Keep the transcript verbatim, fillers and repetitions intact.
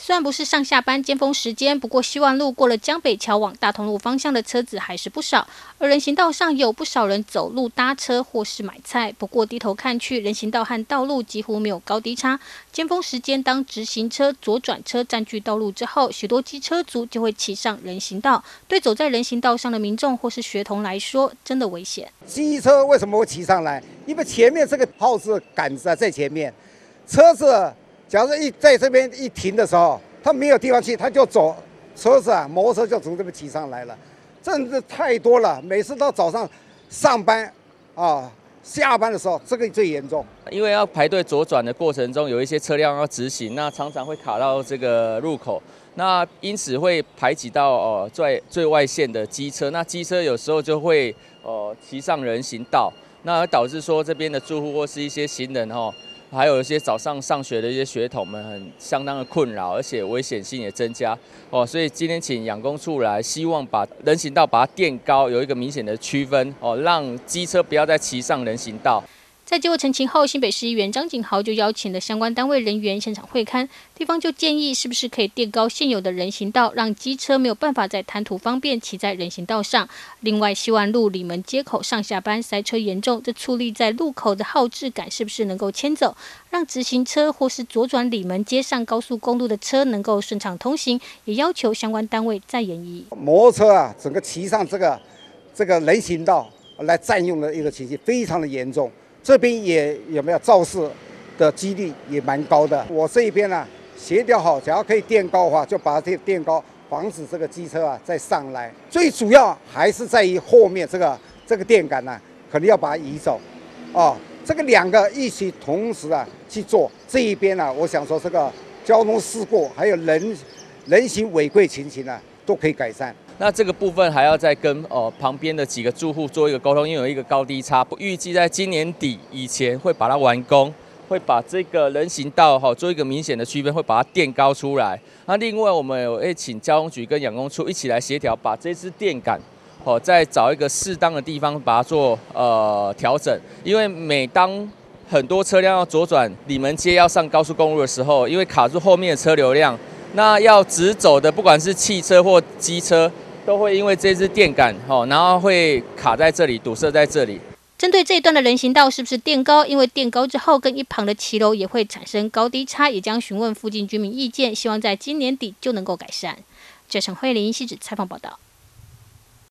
虽然不是上下班尖峰时间，不过希望路过了江北桥往大同路方向的车子还是不少，而人行道上有不少人走路搭车或是买菜。不过低头看去，人行道和道路几乎没有高低差。尖峰时间，当直行车、左转车占据道路之后，许多机车族就会骑上人行道，对走在人行道上的民众或是学童来说，真的危险。 机车为什么会骑上来？因为前面这个号志杆子啊在前面，车子假如一在这边一停的时候，他没有地方去，他就走，车子啊，摩托车就从这边骑上来了，真的太多了。每次到早上上班啊、下班的时候，这个最严重。 因为要排队左转的过程中，有一些车辆要直行，那常常会卡到这个入口，那因此会排挤到呃最最外线的机车，那机车有时候就会呃骑上人行道，那而导致说这边的住户或是一些行人哦。还有一些早上上学的一些学童们很相当的困扰，而且危险性也增加哦，所以今天请养工处来，希望把人行道把它垫高，有一个明显的区分哦，让机车不要再骑上人行道。 在接获陈情后，新北市议员张景豪就邀请了相关单位人员现场会勘，地方就建议是不是可以垫高现有的人行道，让机车没有办法在谈吐方便骑在人行道上。另外，西湾路里门街口上下班塞车严重，这矗立在路口的号志杆是不是能够迁走，让直行车或是左转里门街上高速公路的车能够顺畅通行？也要求相关单位再研议。 摩托车啊，整个骑上这个这个人行道来占用的一个情形非常的严重。这边也有没有肇事的几率也蛮高的。我这一边呢、啊，协调好，只要可以垫高的话，就把它垫高，防止这个机车啊再上来。最主要还是在于后面这个这个垫杆呢、啊，可能要把它移走，哦，这个两个一起同时啊去做。这一边呢、啊，我想说这个交通事故还有人人行违规情形呢、啊，都可以改善。 那这个部分还要再跟呃旁边的几个住户做一个沟通，因为有一个高低差，预计在今年底以前会把它完工，会把这个人行道哈、哦、做一个明显的区分，会把它垫高出来。那另外我们有会请交通局跟养工处一起来协调，把这支垫杆哦再找一个适当的地方把它做呃调整，因为每当很多车辆要左转里门街要上高速公路的时候，因为卡住后面的车流量，那要直走的不管是汽车或机车。都会因为这支垫杆，哦，然后会卡在这里，堵塞在这里。 针对这一段的人行道是不是垫高？因为垫高之后，跟一旁的骑楼也会产生高低差，也将询问附近居民意见，希望在今年底就能够改善。这陈慧琳，汐止采访报道。